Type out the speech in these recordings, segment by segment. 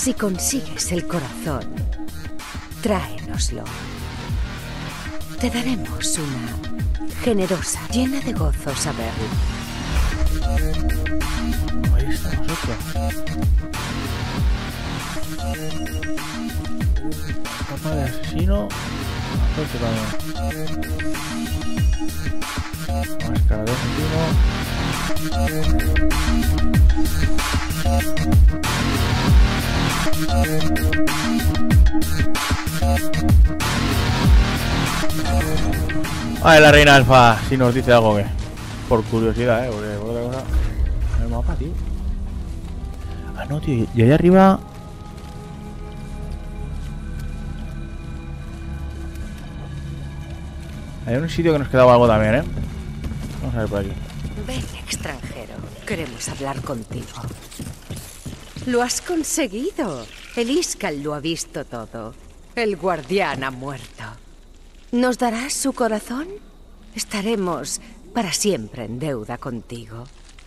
Si consigues el corazón, tráenoslo. Te daremos una generosa, llena de gozo saberlo. Ahí estamos, otro. Capa de asesino. Otro también. Máscara de asesino. Vale, la reina alfa, si nos dice algo que. Por curiosidad, porque por otra cosa. El mapa, tío. Ah, no, tío, y ahí arriba. Hay un sitio que nos quedaba algo también, ¿eh? Vamos a ver por aquí. Ven, extranjero. Queremos hablar contigo. Lo has conseguido. El Iskall lo ha visto todo. El guardián ha muerto. ¿Nos darás su corazón? Estaremos para siempre en deuda contigo.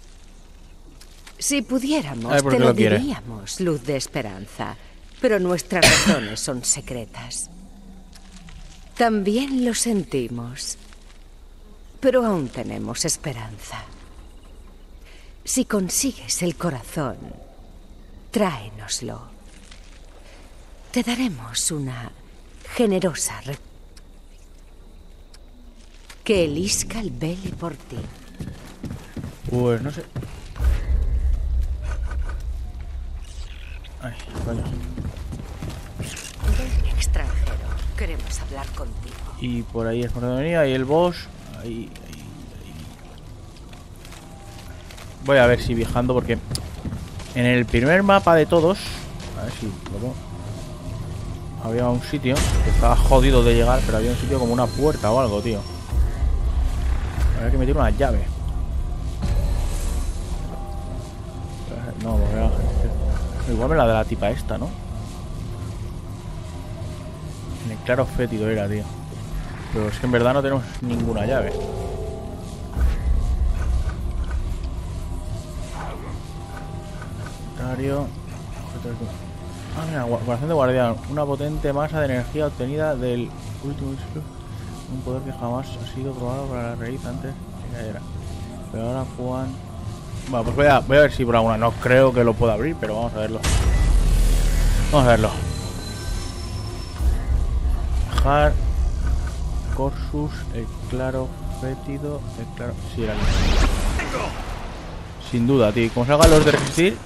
Si pudiéramos, te lo diríamos, luz de esperanza. Pero nuestras razones son secretas. También lo sentimos. Pero aún tenemos esperanza. Si consigues el corazón, tráenoslo. Te daremos una generosa recompensa. Que el Iskall vele por ti. Pues no sé. Ay, vaya. Ven, extranjero. Queremos hablar contigo. Y por ahí es por donde venía. Y el boss. Ahí. Voy a ver si viajando porque en el primer mapa de todos. A ver si lo veo. Había un sitio que estaba jodido de llegar, pero había un sitio como una puerta o algo, tío. Habría que meter una llave. No, igual me la de la tipa esta, ¿no? En el claro fétido era, tío. Pero es que en verdad no tenemos ninguna llave. Ah, mira, corazón de guardián. Una potente masa de energía obtenida del último disco. Un poder que jamás ha sido probado para la raíz antes que cayera. Pero ahora Juan... Bueno, pues voy a ver si por alguna. No creo que lo pueda abrir, pero vamos a verlo. Vamos a verlo. Dejar Corsus, el claro fétido, el claro... Sí, era el... Sin duda, tío. Como salgan los de resistir...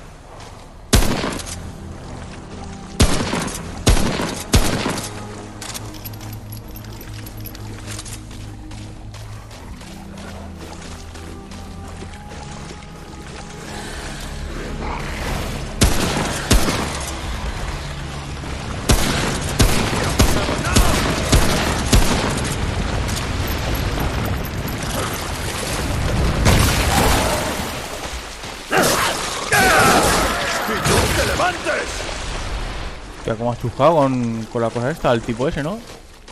Como has chuscado con la cosa esta, el tipo ese, ¿no?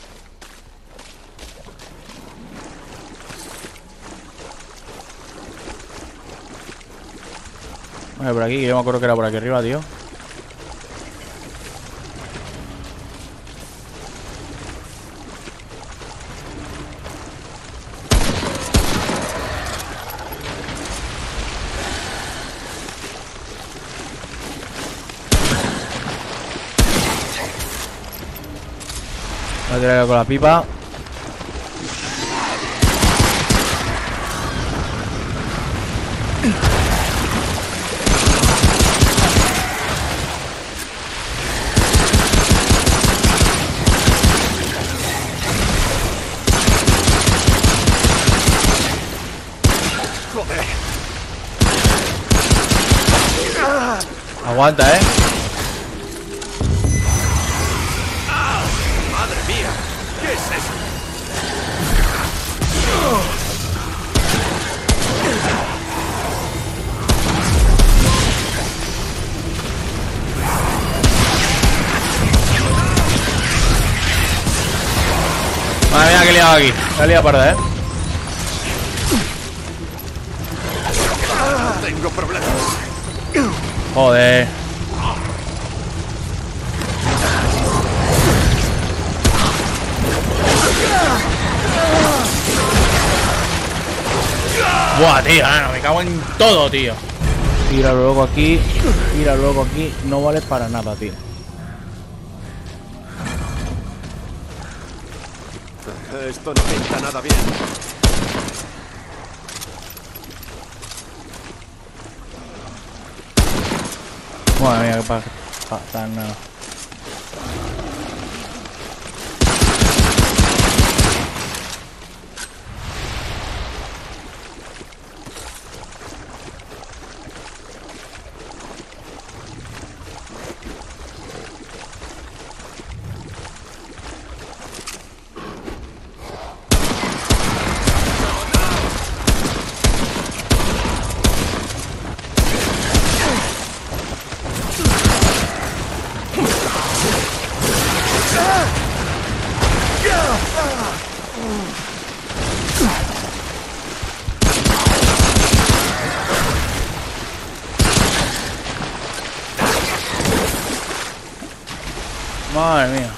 Vale, por aquí, que yo me acuerdo que era por aquí arriba, tío. Voy a tirar con la pipa. Aguanta, ¡Madre mía! ¿Qué es eso? Madre mía, que he liado aquí. Me he liado parda, Tengo problemas. Joder. Buah, tío, no, me cago en todo, tío. Tira luego aquí, no vale para nada, tío. Esto no pinta nada bien. Madre mía, qué pasa nada. Madre mía.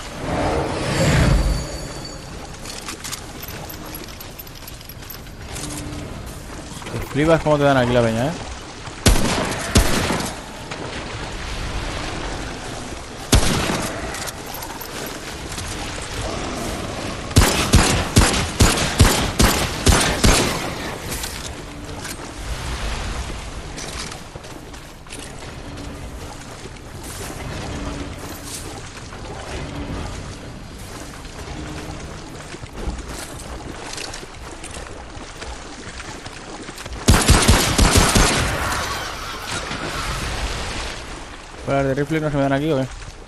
Te flipas cómo te dan aquí la peña, ¿eh? ¿Las de rifle no se me dan aquí o qué?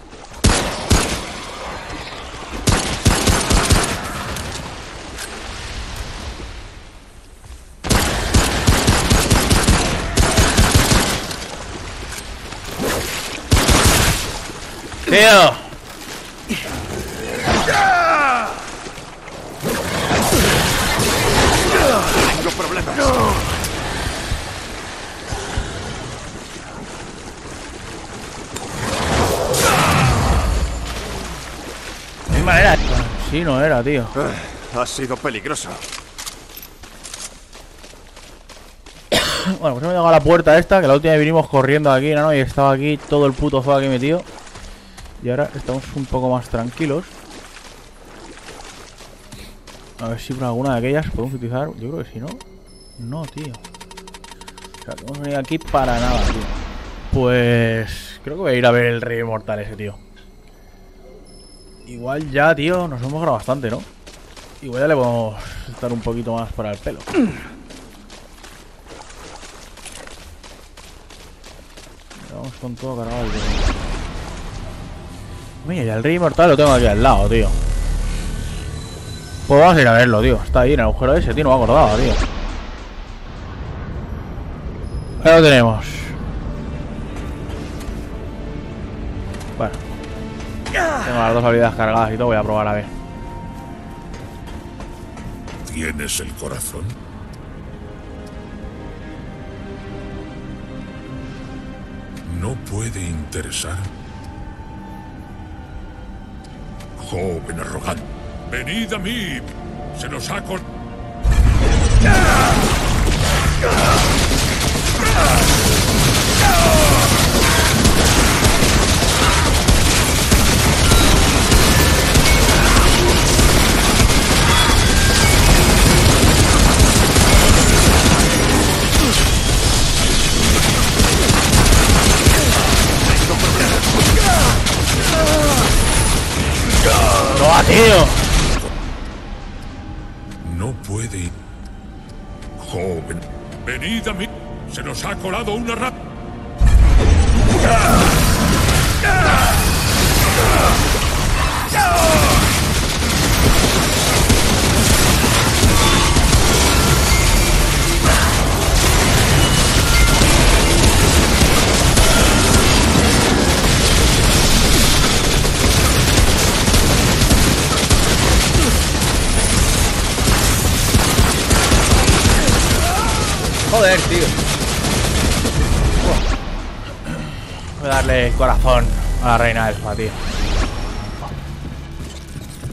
¡Tío! Tengo problemas. ¿Qué manera? Sí, no era, tío. Ha sido peligroso. Bueno, pues hemos llegado a la puerta esta, que la última vez vinimos corriendo aquí, ¿no? Y estaba aquí todo el puto fuego aquí metido. Y ahora estamos un poco más tranquilos. A ver si por alguna de aquellas podemos utilizar. Yo creo que sí, ¿no? No, tío. O sea, que hemos venido aquí para nada, tío. Pues creo que voy a ir a ver el rey mortal ese, tío. Igual ya, tío, nos hemos grabado bastante, ¿no? Igual ya le podemos estar un poquito más para el pelo. Vamos con todo cargado. Mira, ya el rey mortal lo tengo aquí al lado, tío. Pues vamos a ir a verlo, tío. Está ahí en el agujero ese, tío, no me acordaba, tío. Ahí lo tenemos. Bueno. Tengo las dos habilidades cargadas y todo, voy a probar a ver. ¿Tienes el corazón? No puede interesar. Joven arrogante. Venid a mí. Se nos ha col... ¡No, tío! No puede... Joven. Venid a mí. Se nos ha colado una rata. Joder, tío. Voy a darle el corazón a la reina elfa, tío.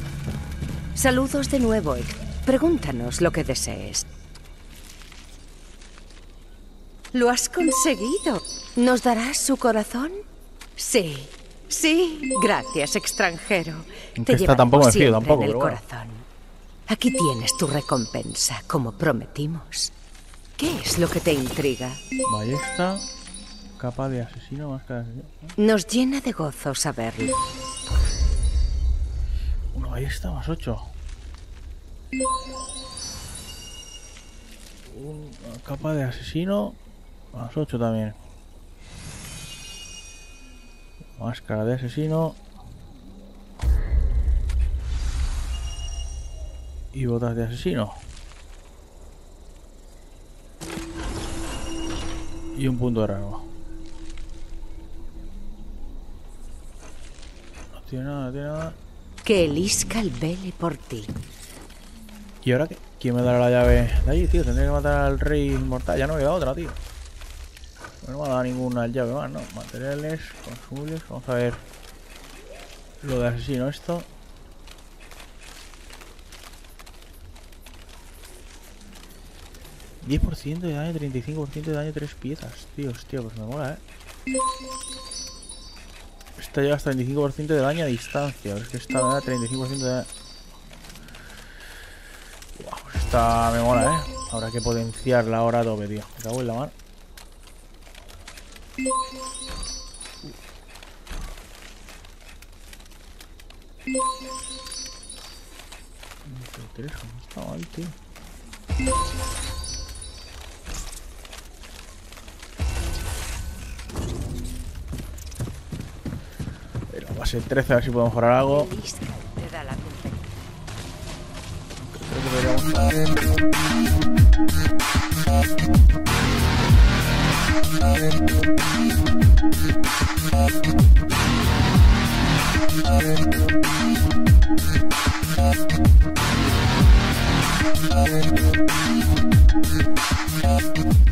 Saludos de nuevo, Ek. Pregúntanos lo que desees. Lo has conseguido. ¿Nos darás su corazón? Sí. Sí. Gracias, extranjero. Aunque esta tampoco me fío, siempre tampoco, en el pero bueno. corazón. Aquí tienes tu recompensa, como prometimos. ¿Qué es lo que te intriga? Ballesta, capa de asesino, máscara de asesino. Nos llena de gozo saberlo. Una ballesta más 8. Una capa de asesino más 8 también. Máscara de asesino. Y botas de asesino. Y un punto de rango. No tiene nada, no tiene nada. Que el Iskall vele por ti. ¿Y ahora qué? ¿Quién me dará la llave de allí, tío? Tendré que matar al rey inmortal. Ya no queda otra, tío. No me ha dado ninguna llave más, ¿no? Materiales, consumibles. Vamos a ver lo de asesino esto. $10% de daño, 35% de daño, 3 piezas. Tío, hostia, pues me mola, Esta lleva hasta 25% de daño a distancia. Es que esta me da 35% de daño. Wow, pues esta me mola, Habrá que potenciarla ahora a tope, tío. Me cago en la mano. No está mal, tío. Pero va a ser 13, a ver si puedo mejorar algo. El Iskall te da la Creo que deberíamos...